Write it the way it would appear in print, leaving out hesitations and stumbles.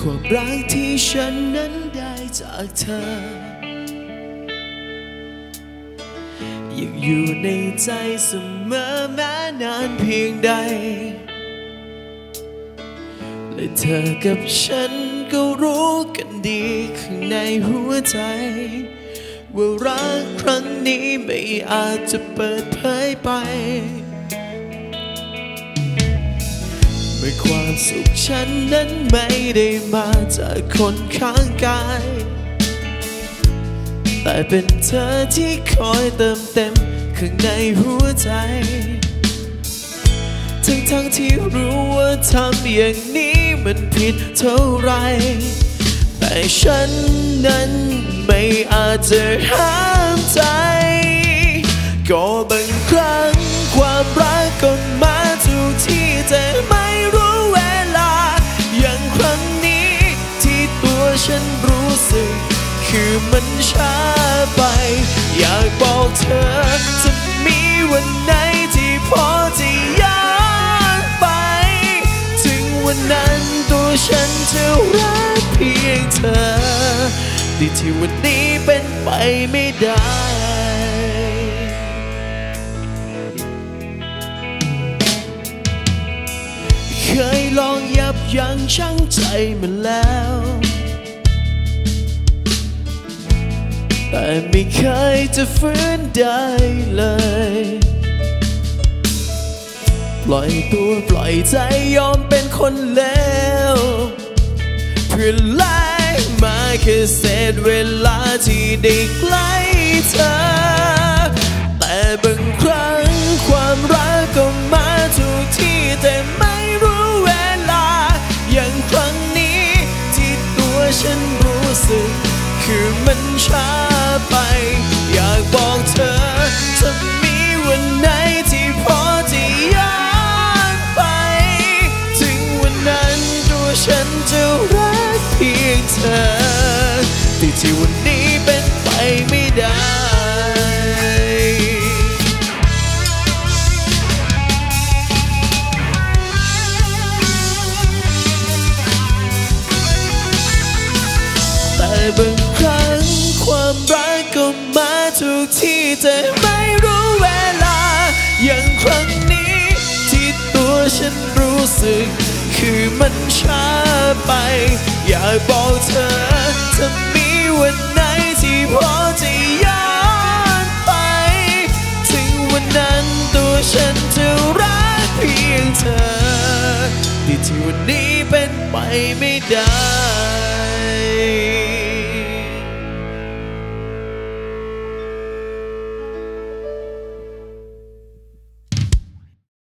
ความรักที่ฉันนั้นได้จากเธอยังอยู่ในใจเสมอแม้นานเพียงใดและเธอกับฉันก็รู้กันดีข้างในหัวใจว่ารักครั้งนี้ไม่อาจจะเปิดเผยไปเมื่อความสุขฉันนั้นไม่ได้มาจากคนข้างกายแต่เป็นเธอที่คอยเติมเต็มข้างในหัวใจทั้งที่รู้ว่าทำอย่างนี้มันผิดเท่าไรแต่ฉันนั้นไม่อาจจะห้ามใจก็บางครั้งความรักก็มาทุกที่แต่ไม่รู้เวลาอย่างครั้งนี้ที่ตัวฉันรู้สึกคือมันช้าไปอยากบอกเธอจะมีวันไหนที่พอจะย้อนไปถึงวันนั้นตัวฉันจะรักเพียงเธอแต่ที่วันนี้เป็นไปไม่ได้เคยลองยับยั้งชั่งใจมาแล้วแต่ไม่เคยจะฟื้นได้เลยปล่อยตัวปล่อยใจยอมเป็นคนเลวเพื่อไล่มาแค่เศษเวลาที่ได้ใกล้เธอแต่บางครั้งความรักก็มาทุกที่แต่ไม่รู้เวลาอย่างครั้งนี้ที่ตัวฉันรู้สึกคือมันช้าไปอยากบอกเธอจะมีวันไหนที่พอจะย้อนไปถึงวันนั้นตัวฉันจะรักเพียงเธอแต่ที่วันนี้เป็นไปไม่ได้แต่บางครั้งความรักก็มาทุกที่แต่ไม่รู้เวลาอย่างครั้งนี้ที่ตัวฉันรู้สึกคือมันช้าไปอยากบอกเธอจะมีวันไหนที่พอจะย้อนไปถึงวันนั้นตัวฉันจะรักเพียงเธอที่วันนี้เป็นไปไม่ได้